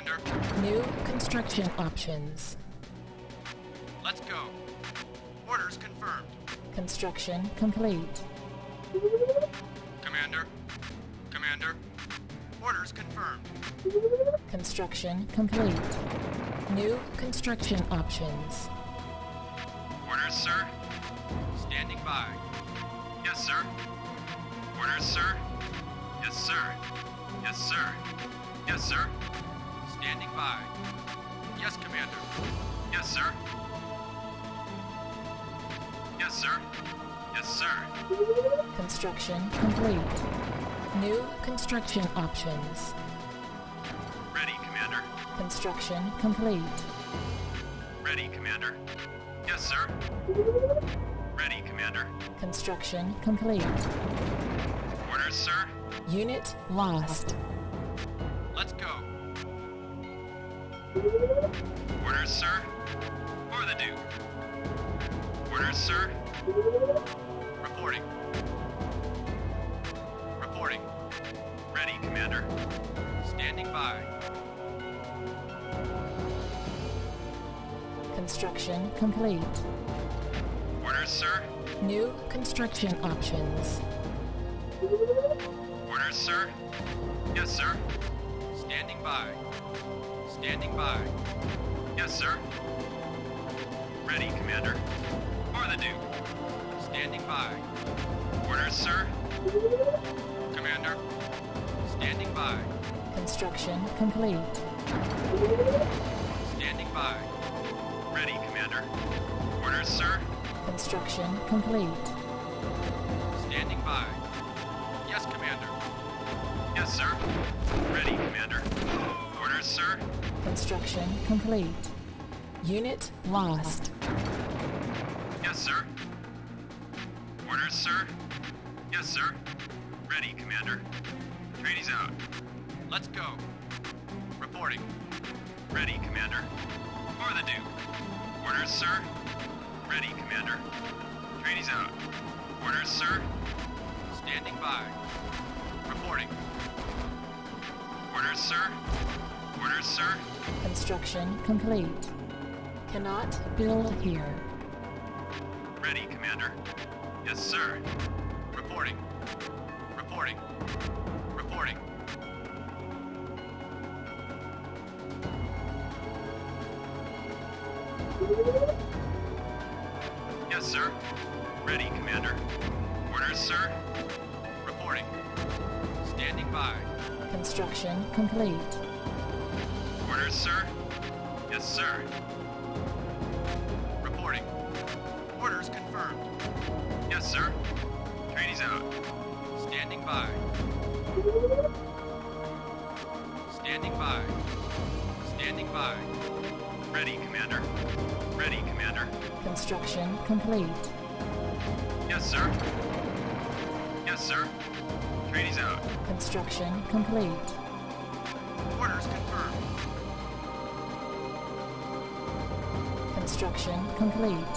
Commander. New construction options. Let's go. Orders confirmed. Construction complete. Commander. Commander. Orders confirmed. Construction complete. New construction options. Orders, sir. Standing by. Yes, sir. Orders, sir. Yes, sir. Yes, sir. Yes, sir. Standing by. Yes, Commander. Yes, sir. Yes, sir. Yes, sir. Construction complete. New construction options. Ready, Commander. Construction complete. Ready, Commander. Yes, sir. Ready, Commander. Construction complete. Orders, sir. Unit lost. Let's go. Orders, sir. For the Duke. Orders, sir. Reporting. Reporting. Ready, Commander. Standing by. Construction complete. Orders, sir. New construction options. Orders, sir. Yes, sir. Standing by. Standing by. Yes, sir. Ready, Commander. For the Duke. Standing by. Orders, sir. Commander. Standing by. Construction complete. Standing by. Ready, Commander. Orders, sir. Construction complete. Standing by. Yes, Commander. Yes, sir. Ready, Commander. Orders, sir. Construction complete. Unit lost. Yes, sir. Orders, sir. Yes, sir. Ready, Commander. Trainees out. Let's go. Reporting. Ready, Commander. For the Duke. Orders, sir. Ready, Commander. Trainees out. Orders, sir. Standing by. Reporting. Orders, sir. Orders, sir. Construction complete. Cannot build here. Ready, Commander. Yes, sir. Reporting. Reporting. Reporting. Yes, sir. Ready, Commander. Orders, sir. Reporting. Standing by. Construction complete. Orders, sir. Yes, sir. Reporting. Orders confirmed. Yes, sir. Trainees out. Standing by. Standing by. Standing by. Ready, Commander. Ready, Commander. Construction complete. Yes, sir. Yes, sir. Trainees out. Construction complete. Orders confirmed. Construction complete.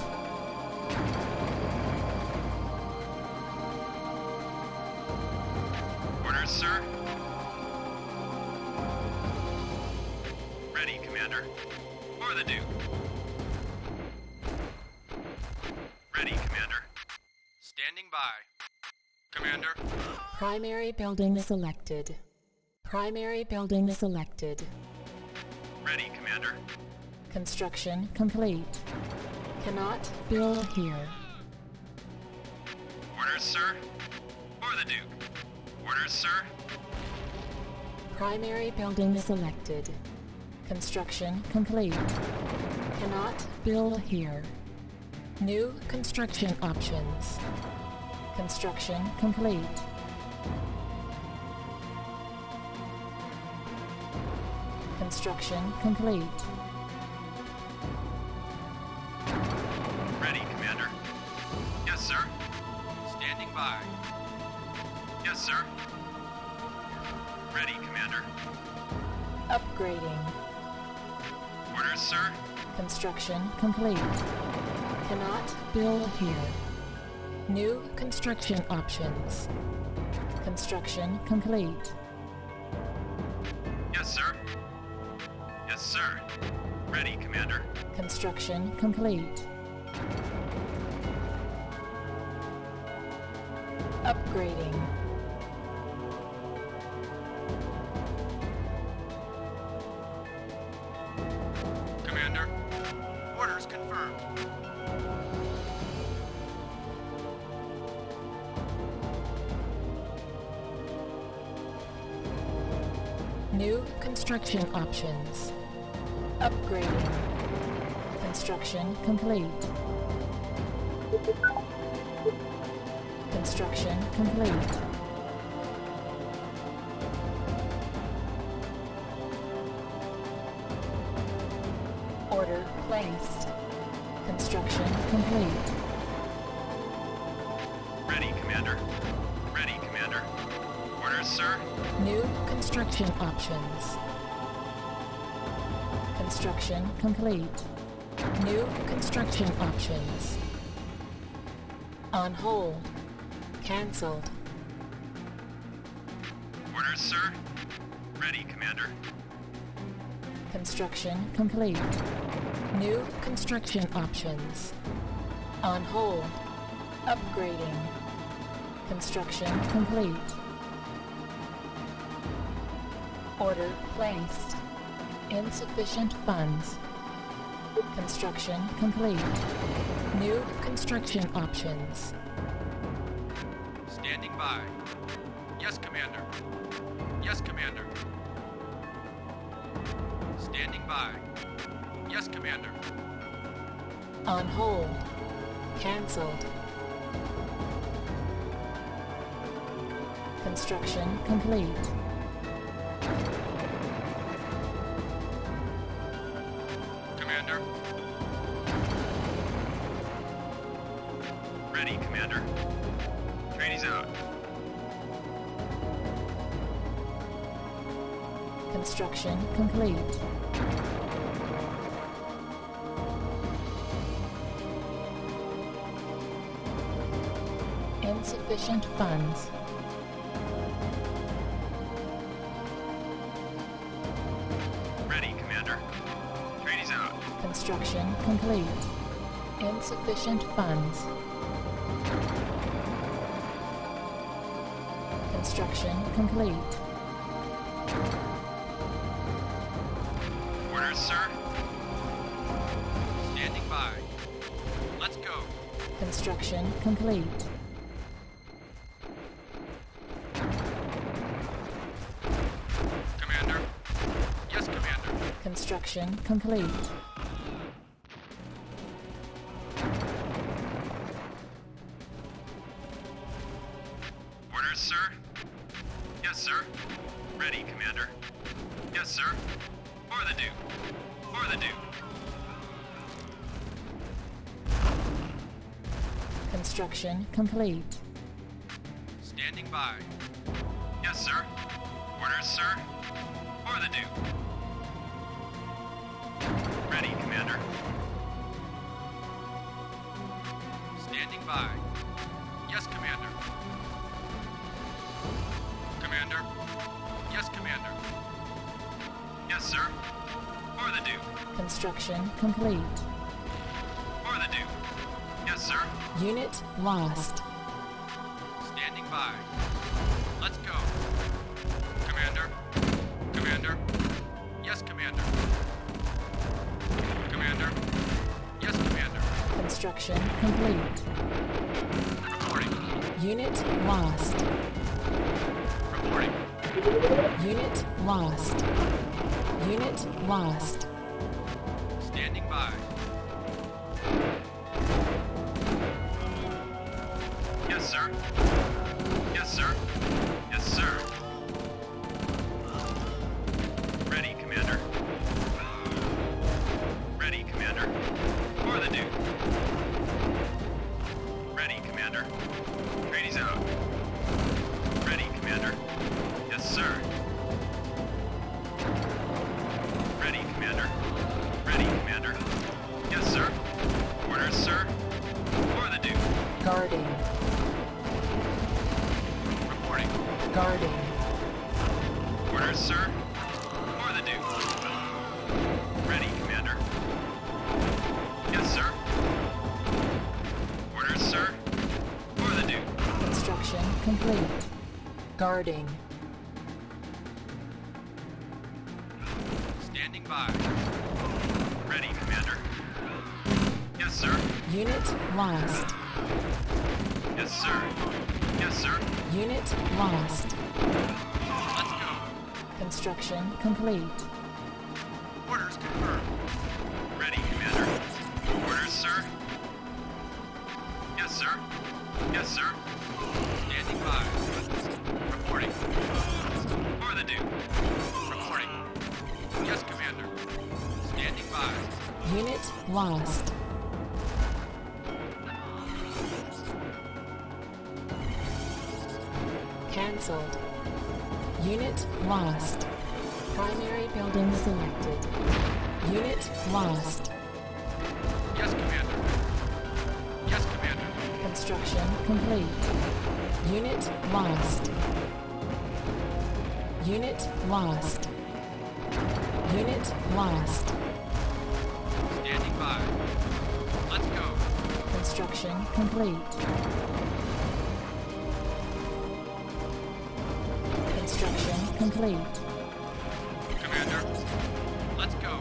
Orders, sir. Ready, Commander. For the Duke. Ready, Commander. Standing by. Commander. Primary building selected. Primary building selected. Ready, Commander. Construction complete. Cannot build here. Orders, sir. For the Duke. Orders, sir. Primary building selected. Construction complete. Cannot build here. New construction options. Construction complete. Construction complete. Ready, Commander. Yes, sir. Standing by. Yes, sir. Ready, Commander. Upgrading. Orders, sir. Construction complete. Cannot build here. New construction options. Construction complete. Yes, sir. sir. Ready, Commander. Construction complete. Upgrading. Commander, orders confirmed. New construction options. Upgrading. Construction complete. Construction complete. Order placed. Construction complete. Ready, Commander. Ready, Commander. Orders, sir. New construction options. Construction complete. New construction options. On hold. Cancelled. Orders, sir. Ready, Commander. Construction complete. New construction options. On hold. Upgrading. Construction complete. Order placed. Insufficient funds. Construction complete. New construction options. Standing by. Yes, Commander. Yes, Commander. Standing by. Yes, Commander. On hold. Cancelled. Construction complete. Commander. Ready, Commander. Trainees out. Construction complete. Insufficient funds. Ready, Commander. Trainees out. Construction complete. Insufficient funds. Construction complete. Orders, sir. Standing by. Let's go. Construction complete. Commander. Yes, Commander. Construction complete. Orders, sir. Yes, sir. Ready, Commander. Yes, sir. For the Duke. For the Duke. Construction complete. Standing by. Yes, sir. Orders, sir. For the Duke. Ready, Commander. Standing by. Yes, Commander. Commander. Yes, Commander. Yes, sir. For the Duke. Construction complete. For the Duke. Yes, sir. Unit lost. Standing by. Let's go. Commander. Commander. Yes, Commander. Commander. Yes, Commander. Construction complete. Reporting. Unit lost. Reporting. Unit lost. Unit lost. Standing by. Yes, sir. Yes, sir. Yes, sir. Ready, Commander. Ready, Commander. For the Duke. Ready, Commander. Trainees out. Ready, Commander. Yes, sir. Ready, Commander. Ready, Commander. Yes, sir. Orders, sir. For the Duke. Guarding. Ready, Commander. Yes, sir. Orders, sir. For the Duke. Construction complete. Guarding. Standing by. Ready, Commander. Yes, sir. Unit lost. Yes, sir. Yes, sir. Unit lost. Let's go. Construction complete. Orders confirmed. Ready, Commander. Orders, sir. Yes, sir. Yes, sir. Standing by. Reporting. For the Duke. Reporting. Yes, Commander. Standing by. Unit lost. Cancelled. Unit lost. Primary building selected. Unit lost. Yes, Commander. Yes, Commander. Construction complete. Unit lost. Unit lost. Unit lost. Standing by. Let's go. Construction complete. Construction complete. Commander. Let's go.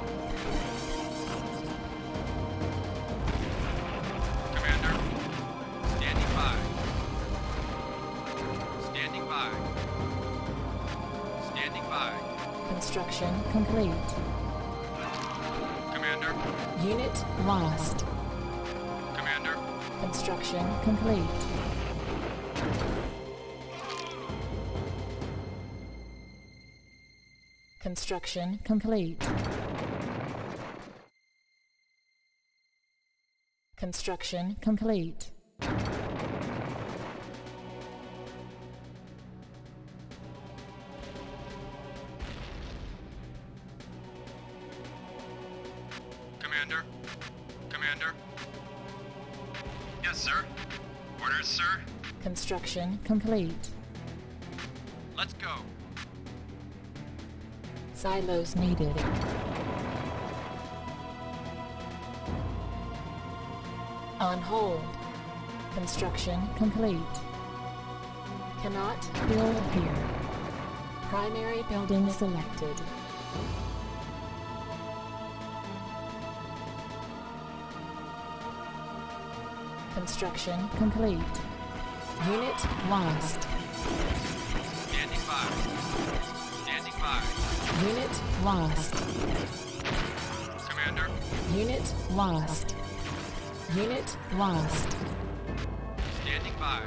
Commander. Standing by. Standing by. Standing by. Construction complete. Commander. Unit lost. Commander. Construction complete. Construction complete. Construction complete. Commander. Commander. Yes, sir. Orders, sir. Construction complete. Let's go. Silos needed. On hold. Construction complete. Cannot build here. Primary building selected. Construction complete. Unit lost. Standing by. Standing by. Unit lost. Commander. Unit lost. Unit lost. Standing by.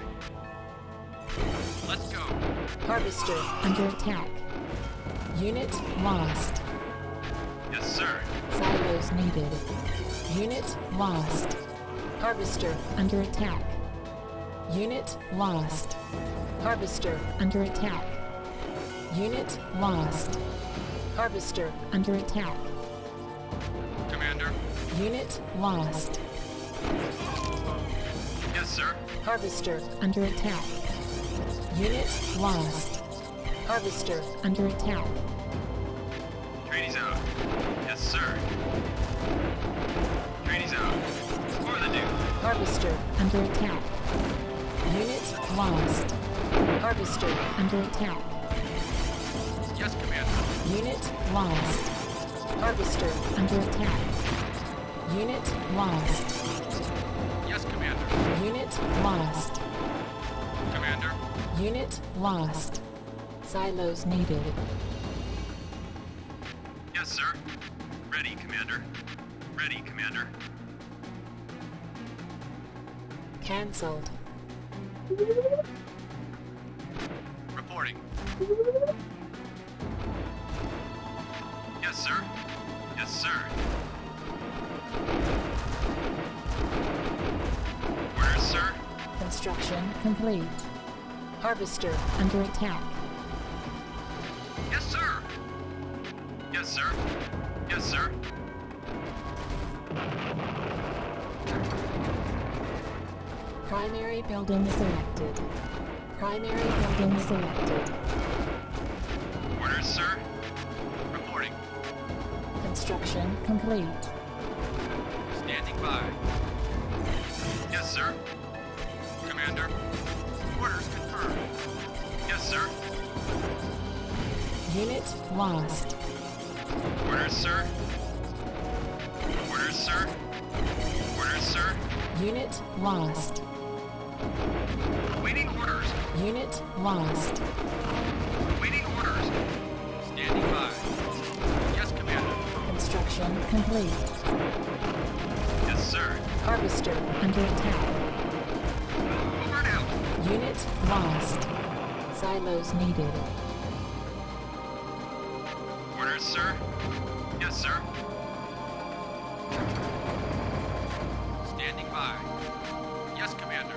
Let's go. Harvester under attack. Unit lost. Yes, sir. Silos needed. Unit lost. Harvester under attack. Unit lost. Harvester under attack. Unit lost. Harvester under attack. Commander. Unit lost. Yes, sir. Harvester under attack. Unit lost. Harvester under attack. Trainees out. Yes, sir. Trainees out. For the Duke. Harvester under attack. Unit lost. Harvester under attack. Yes, Commander. Unit lost. Harvester under attack. Unit lost. Yes, Commander. Unit lost. Commander. Unit lost. Silos needed. Yes, sir. Ready, Commander. Ready, Commander. Cancelled. Reporting. Yes, sir. Yes, sir. Orders, sir. Construction complete. Harvester under attack. Yes, sir. Yes, sir. Yes, sir. Primary building selected. Primary building selected. Orders, sir. Reporting. Construction complete. Standing by. Yes, sir. Commander. Orders confirmed. Yes, sir. Unit lost. Orders, sir. Orders, sir. Orders, sir. Unit lost. Waiting orders. Unit lost. Waiting orders. Standing by. Yes, Commander. Construction complete. Yes, sir. Harvester under attack. Over and out. Unit lost. Silos needed. Orders, sir. Yes, sir. Standing by. Yes, Commander.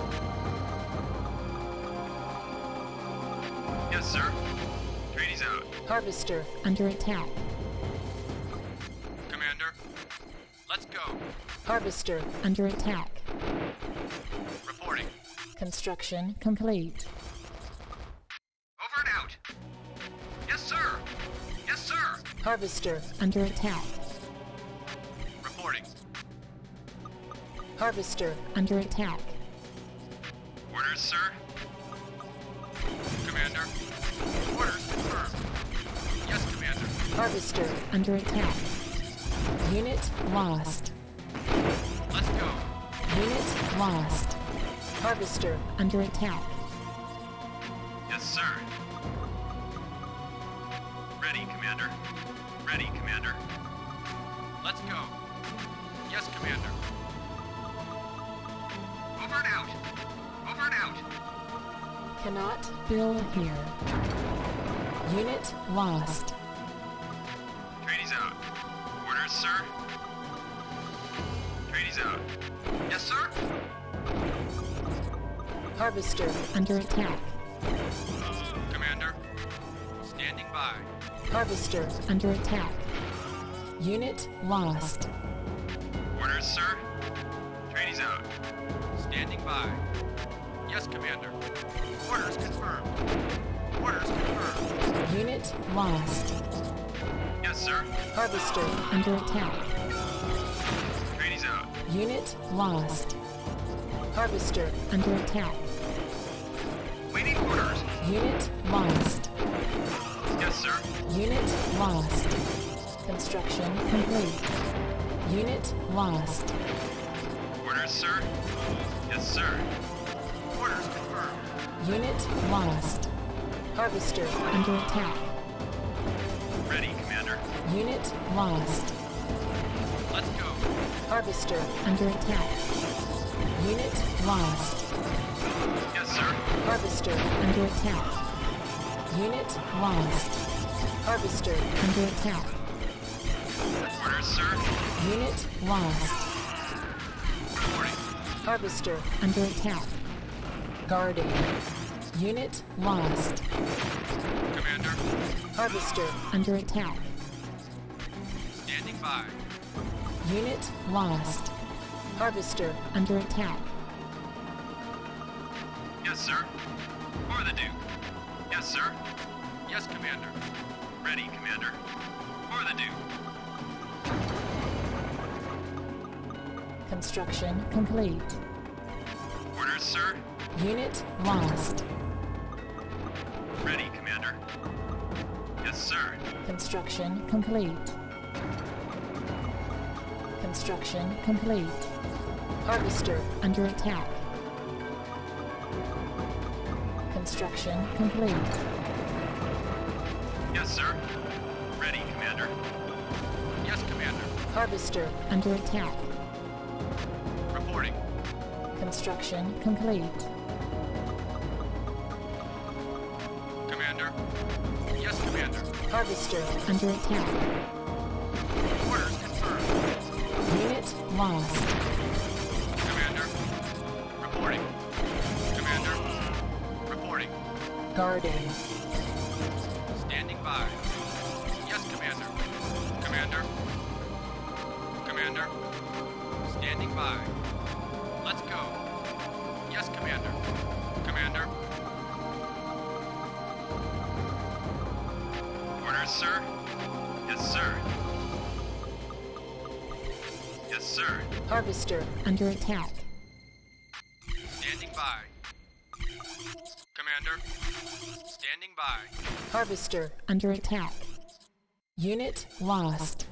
Yes, sir. Trainees out. Harvester under attack. Commander. Let's go. Harvester under attack. Reporting. Construction complete. Over and out. Yes, sir. Yes, sir. Harvester under attack. Reporting. Harvester under attack. Orders, sir. Commander. Orders confirmed. Yes, Commander. Harvester under attack. Unit lost. Let's go. Unit lost. Harvester under attack. Yes, sir. Ready, Commander. Ready, Commander. Let's go. Yes, Commander. Over and out. Over and out. Cannot build here. Unit lost. Trainees out. Orders, sir. Trainees out. Yes, sir. Harvester under attack. Commander. Standing by. Harvester under attack. Unit lost. Orders, sir. Trainees out. Standing by. Yes, Commander. Orders confirmed. Orders confirmed. Unit lost. Yes, sir. Harvester under attack. Trainees out. Unit lost. Harvester under attack. Waiting orders. Unit lost. Yes, sir. Unit lost. Construction complete. Unit lost. Orders, sir. Yes, sir. Orders confirmed. Unit lost. Harvester under attack. Ready, Commander. Unit lost. Let's go. Harvester under attack. Unit lost. Yes, sir. Harvester under attack. Unit lost. Harvester under attack. Orders, sir. Unit lost. Reporting. Harvester under attack. Guarding. Unit lost. Commander. Harvester under attack. Standing by. Unit lost. Harvester under attack. Yes, sir. For the Duke. Yes, sir. Yes, Commander. Ready, Commander. For the Duke. Construction complete. Orders, sir. Unit lost. Ready, Commander. Yes, sir. Construction complete. Construction complete. Harvester under attack. Construction complete. Yes, sir. Ready, Commander. Yes, Commander. Harvester under attack. Reporting. Construction complete. Commander. Yes, Commander. Harvester under attack. Orders confirmed. Unit lost. Commander. Reporting. Commander. Reporting. Guarding. Standing by. Yes, Commander. Commander. Commander. Standing by. Let's go. Yes, Commander. Commander. Orders, sir. Yes, sir. Yes, sir. Harvester under attack. Standing by. Commander. Standing by. Harvester under attack. Unit lost.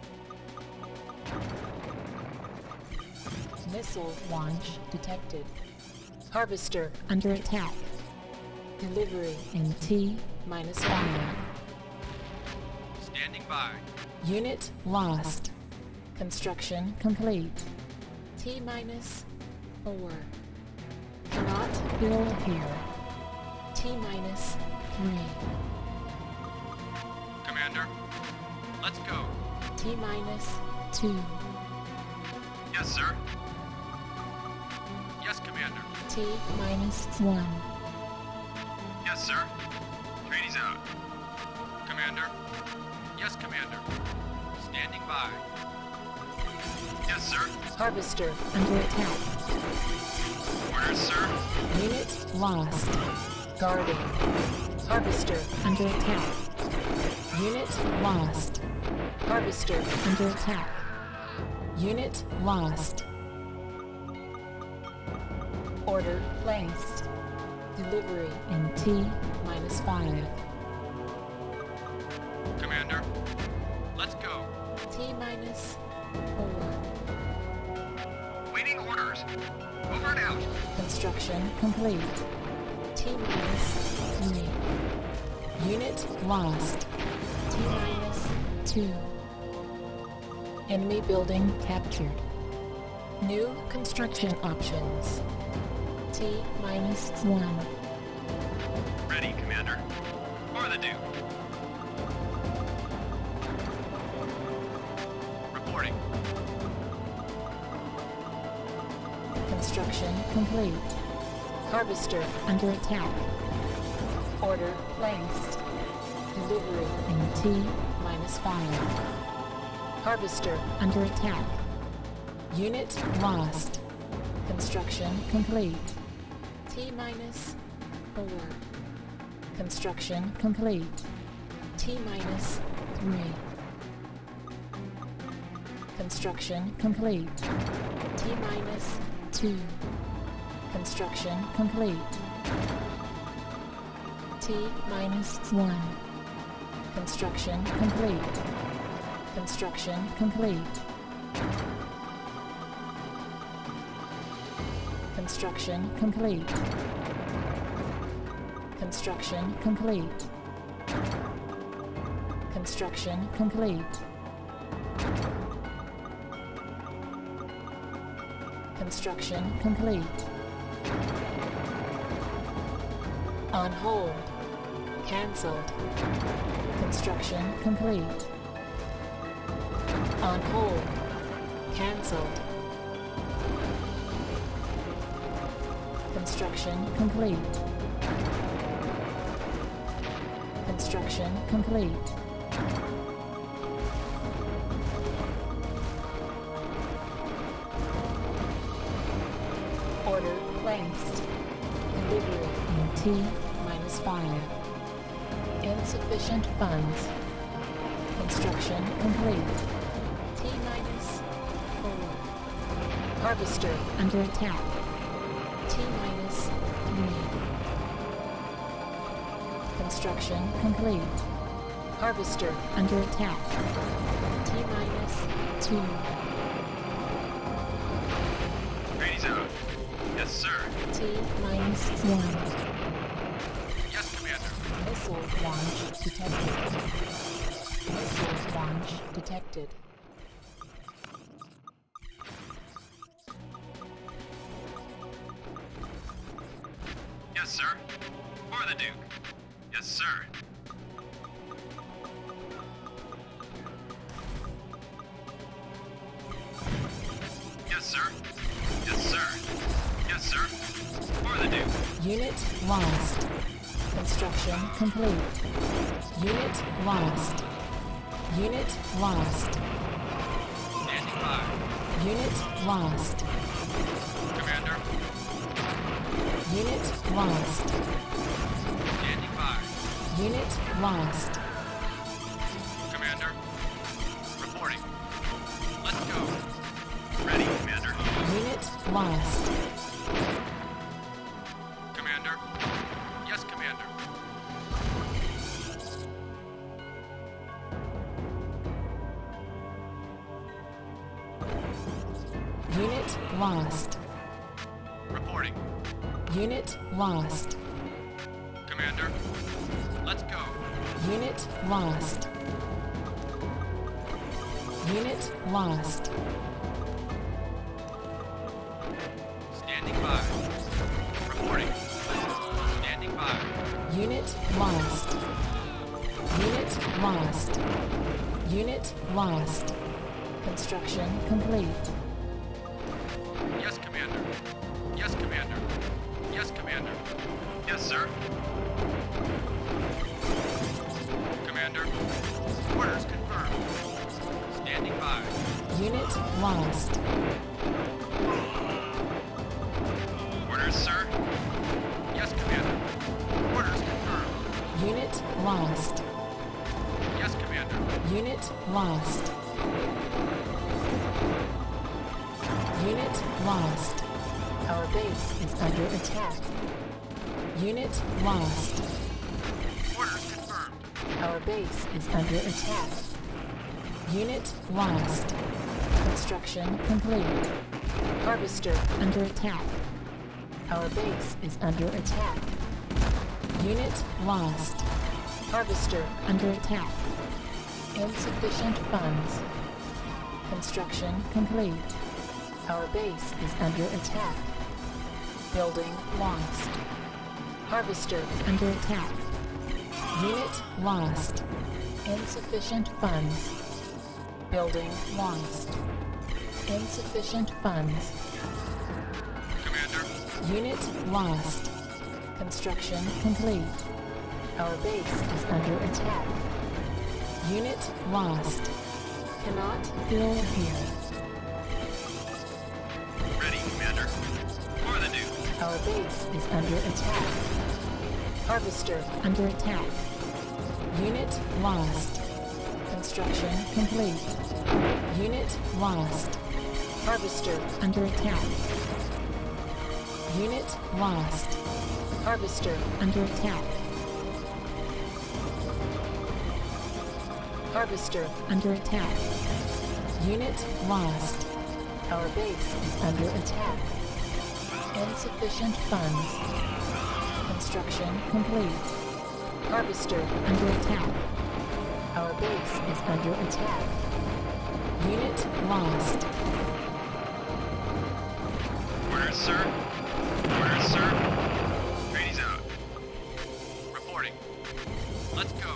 Missile launch detected. Harvester under attack. Delivery in T-5. Standing by. Unit lost. Construction complete. T-4. Cannot build here. T-3. Commander, let's go. T-2. Yes, sir. Yes, Commander. T-1. Yes, sir. Trainees out. Commander. Yes, Commander. Standing by. Yes, sir. Harvester under attack. Orders, sir. Unit lost. Guarding. Harvester under attack. Unit lost. Harvester under attack. Unit lost. Order placed. Delivery in T-5. Commander, let's go. T-4. Waiting orders. Over and out. Construction complete. T-3. Unit lost. T-2. Enemy building captured. New construction options. T-1. Ready, Commander. For the Duke. Reporting. Construction complete. Harvester under attack. Order placed. Delivery in T-5. Harvester under attack. Unit lost. Construction complete. T-4. Construction complete. T-3. Construction complete. T-2. Construction complete. T-1. Construction complete. Construction complete. Construction complete. Construction complete. Construction complete. Construction complete. On hold. Cancelled. Construction complete. On hold. Cancelled. Construction complete. Construction complete. Order placed. Delivery in T-5. Insufficient funds. Construction complete. T-4. Harvester under attack. T-3. Construction complete. Harvester under attack. T-2. Trainees out. Yes, sir. T-1. Yes, Commander. Missile launch detected. Missile launch detected. Yes, sir. For the Duke. Yes, sir. Yes, sir. Yes, sir. Yes, sir. For the Duke. Unit lost. Construction complete. Unit lost. Unit lost. Standing by. Unit lost. Commander. Unit lost. Standing by. Unit lost. Commander. Reporting. Let's go. lost. Commander? Yes, Commander. Unit lost. Reporting. Unit lost. Commander? Let's go. Unit lost. Unit lost. Standing by. Reporting. Standing by. Unit lost. Unit lost. Unit lost. Construction complete. Yes, Commander. Yes, Commander. Yes, Commander. Yes, sir. Commander. Orders confirmed. Standing by. Unit lost. Orders, sir. Yes, Commander. Orders confirmed. Unit lost. Yes, Commander. Unit lost. Unit lost. Our base is under attack. Unit lost. Orders confirmed. Our base is under attack. Unit lost. Construction complete. Harvester under attack. Our base is under attack. Unit lost. Harvester under attack. Insufficient funds. Construction complete. Our base is under attack. Building lost. Harvester under attack. Unit lost. Insufficient funds. Building lost. Insufficient funds. Commander. Unit lost. Construction complete. Our base is under attack. Unit lost. Cannot build here. Ready, Commander. For the Duke. Our base is under attack. Harvester under attack. Unit lost. Construction complete. Unit lost. Harvester under attack. Unit lost. Harvester under attack. Harvester under attack. Unit lost. Our base is under attack. Insufficient funds. Construction complete. Harvester under attack. Our base is under attack. Unit lost. Orders, sir. Orders, sir. Trainees out. Reporting. Let's go.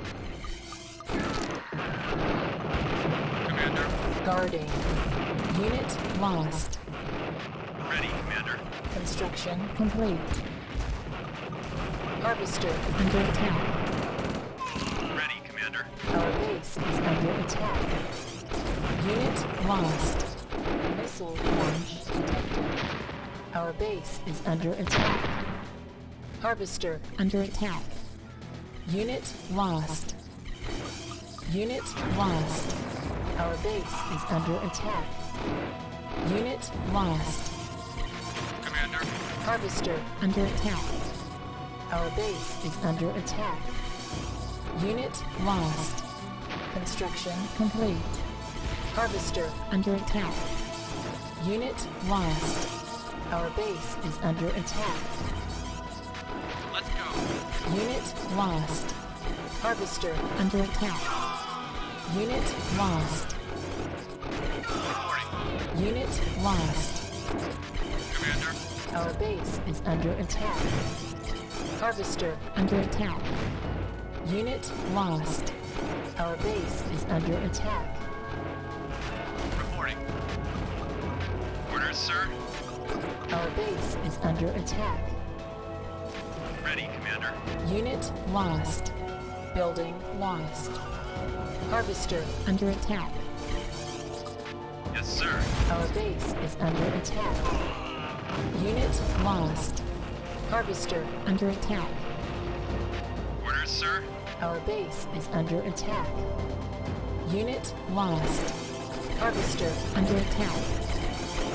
Commander. Guarding. Unit lost. Ready, Commander. Construction complete. Harvester under attack. Ready, Commander. Our base is under attack. Unit lost. Missile launch detected. Our base is under attack. Harvester under attack. Unit lost. Unit lost. Our base is under attack. Unit lost. Commander. Harvester under attack. Our base is under attack. Unit lost. Construction complete. Harvester under attack. Unit lost. Our base is under attack. Let's go. Unit lost. Harvester under attack. Unit lost. Reporting. Unit lost. Commander. Our base is under attack. Harvester under attack. Unit lost. Our base is under attack. Reporting. Orders, sir. Our base is under attack. Ready, Commander. Unit lost. Building lost. Harvester under attack. Yes, sir. Our base is under attack. Unit lost. Harvester under attack. Orders, sir. Our base is under attack. Unit lost. Harvester under attack.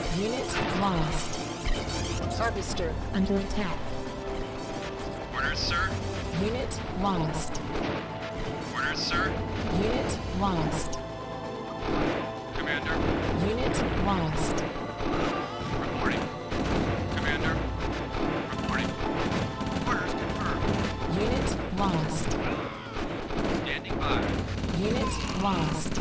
Unit lost. Harvester under attack. Orders, sir. Unit lost. Orders, sir. Unit lost. Commander. Unit lost. Reporting. Commander. Reporting. Orders confirmed. Unit lost. Standing by. Unit lost.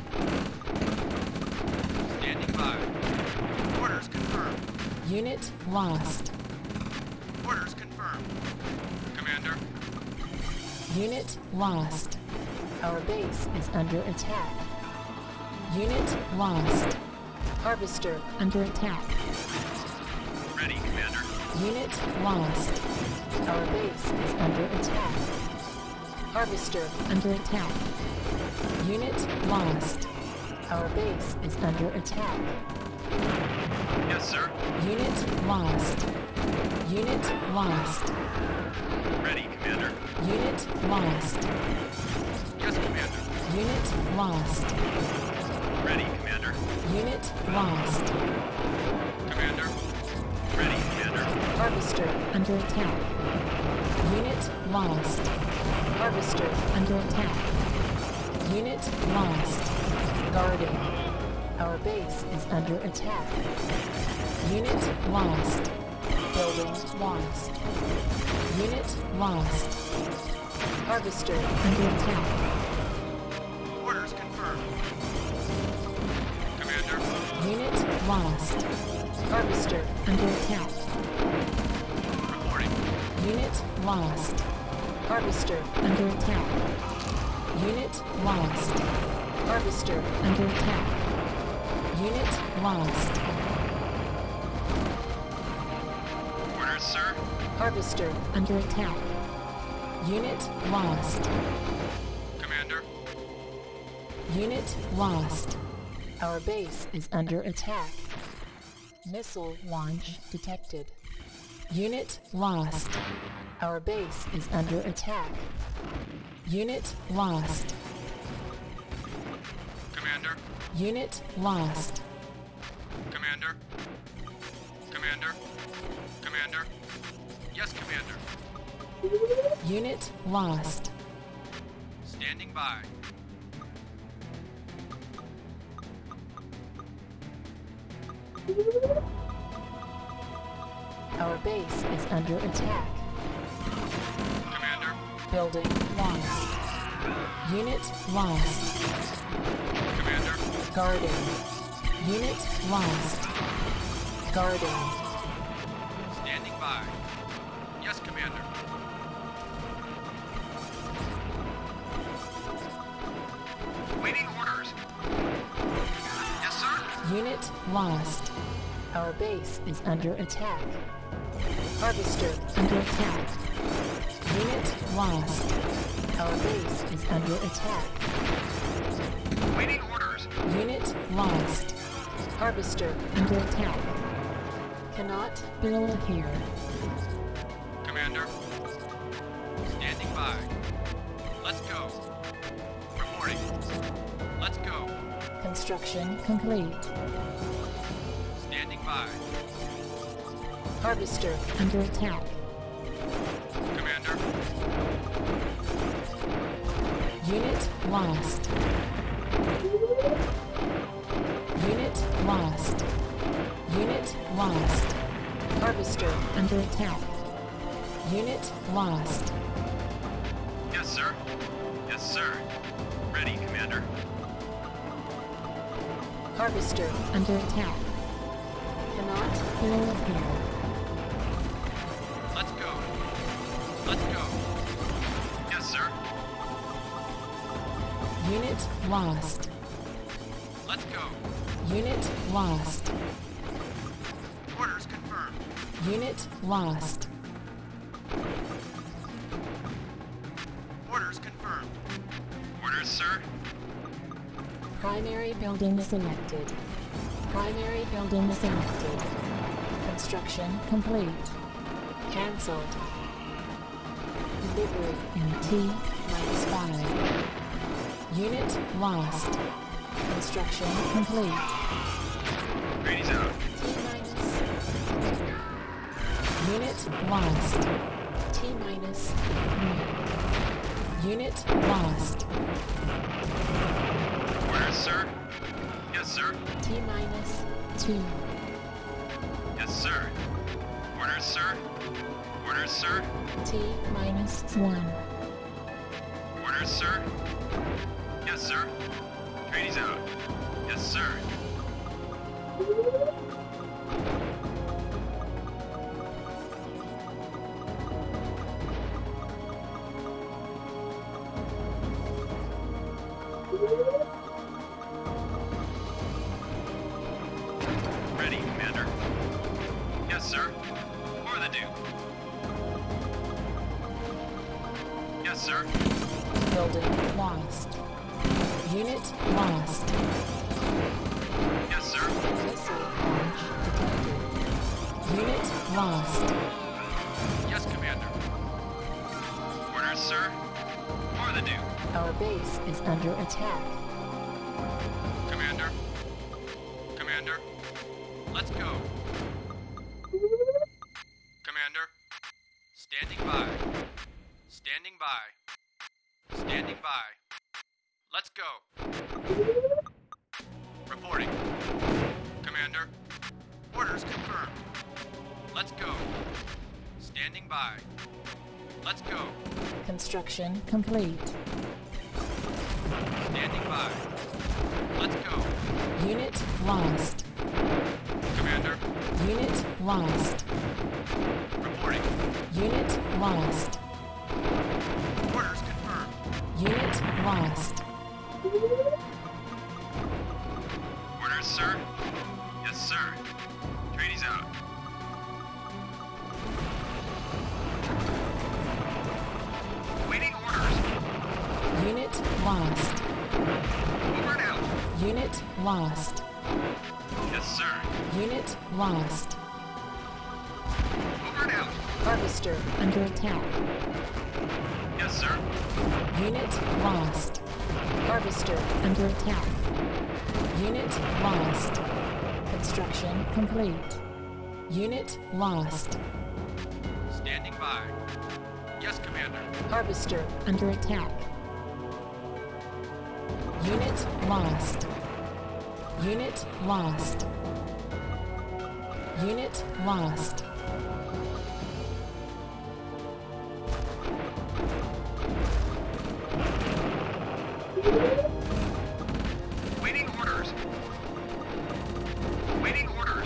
Standing by. Orders confirmed. Unit lost. Orders confirmed. Commander. Unit lost. Our base is under attack. Unit lost. Harvester under attack. Ready, Commander. Unit lost. Our base is under attack. Harvester under attack. Unit lost. Our base is under attack. Yes, sir. Unit lost. Unit lost. Ready, Commander. Unit lost. Yes, Commander. Unit lost. Ready, Commander. Unit lost. Commander. Ready, Commander. Harvester under attack. Unit lost. Harvester under attack. Unit lost. Guarding. Our base is under attack. Unit lost. Building lost. Unit lost. Harvester under attack. Orders confirmed. Commander. Unit lost. Harvester under attack. Reporting. Unit lost. Harvester under attack. Unit lost. Harvester under attack. Unit lost. Orders, sir. Harvester under attack. Unit lost. Commander. Unit lost. Our base is under attack. Missile launch detected. Unit lost. Our base is under attack. Unit lost. Commander. Unit lost. Commander. Commander. Commander. Yes, Commander. Unit lost. Standing by. Our base is under attack. Commander. Building lost. Unit lost. Commander. Guarding. Unit lost. Guarding. Standing by. Yes, Commander. Waiting orders. Yes, sir. Unit lost. Our base is under attack. Harvester under attack. Unit lost. Our base is under attack. Waiting orders. Unit lost. Harvester under attack. Cannot build here. Commander. Standing by. Let's go. Reporting. Let's go. Construction complete. Standing by. Harvester under attack. Commander. Unit lost. Unit lost. Unit lost. Harvester under attack. Unit lost. Yes, sir. Yes, sir. Ready, Commander. Harvester under attack. Cannot build here. Let's go. Let's go. Yes, sir. Unit lost. Let's go. Unit lost. Orders confirmed. Unit lost. Orders confirmed. Orders, sir. Primary building selected. Primary building selected. Construction complete. Cancelled. Delivery in T-5. Unit lost. Construction complete. Brady's out. Unit lost. T-minus 3. Unit lost. Orders, sir? Yes, sir. T-minus 2. Yes, sir. Orders, sir? Orders, sir? T-minus 1. Orders, sir? Yes, sir. Trainees out. Yes, sir. Ready, Commander. Yes, sir. For the Duke. Yes, sir. Building lost. Unit lost. Yes, sir. Missile launch detected. Unit lost. Yes, Commander. Orders, sir. For the Duke. Our base is under attack. Commander. Commander. Let's go. Commander. Standing by. Standing by. Standing by. Let's go. Reporting. Commander. Orders confirmed. Let's go. Standing by. Let's go. Construction complete. Standing by. Let's go. Unit lost. Commander. Unit lost. Reporting. Unit lost. Orders confirmed. Unit lost. Orders, sir? Yes, sir. Trainees out. Waiting orders. Unit lost. Over and out. Unit lost. Yes, sir. Unit lost. Over and out. Harvester under attack. Yes, sir. Unit lost. Harvester under attack. Unit lost. Construction complete. Unit lost. Standing by. Yes, Commander. Harvester under attack. Unit lost. Unit lost. Unit lost. Waiting orders. Waiting orders.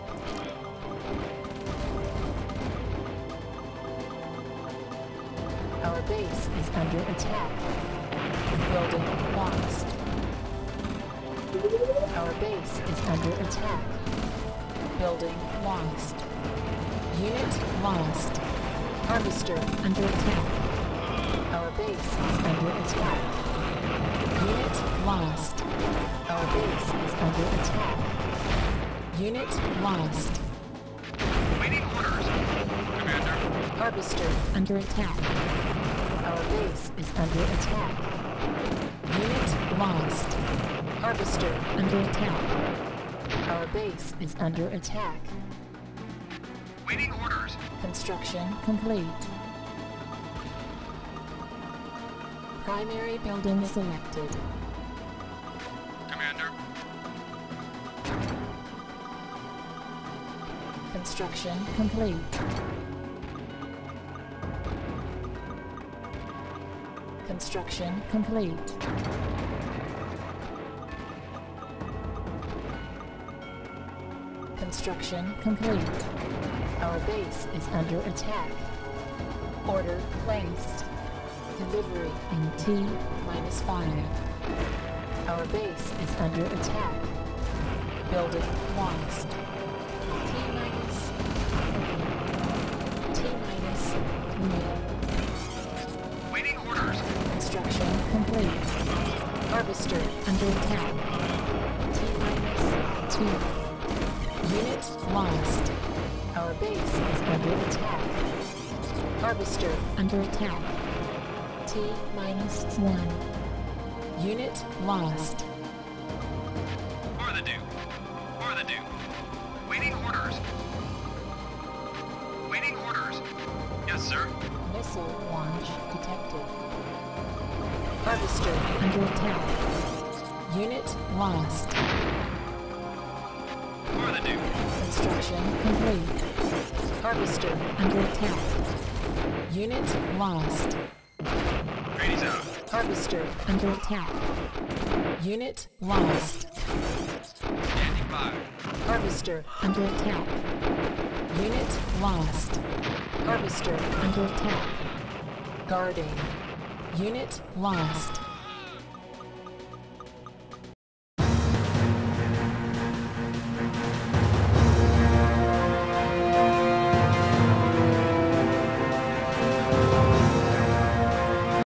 Our base is under attack. Building lost. Our base is under attack. Building lost. Unit lost. Harvester under attack. Our base is under attack. Unit lost. Our base is under attack. Unit lost. Waiting orders. Commander. Harvester under attack. Our base is under attack. Unit lost. Harvester under attack. Our base is under attack. Waiting orders. Construction complete. Primary building selected. Commander. Construction complete. Construction complete. Construction complete. Our base is under attack. Order placed. Delivery in T-5. Our base is under attack. Building lost. T-3. Waiting orders. Construction complete. Harvester under attack. T-2. Unit lost. Our base is under attack. Harvester under attack. T-1. Unit lost. For the Duke. For the Duke. Waiting orders. Waiting Yes, sir. Missile launch detected. Harvester under attack. Unit lost. For the Duke. Construction complete. Harvester under attack. Unit lost. Brady's out. Harvester under attack. Unit lost. Standing by. Harvester under attack. Unit lost. Harvester under attack. Guarding. Unit lost.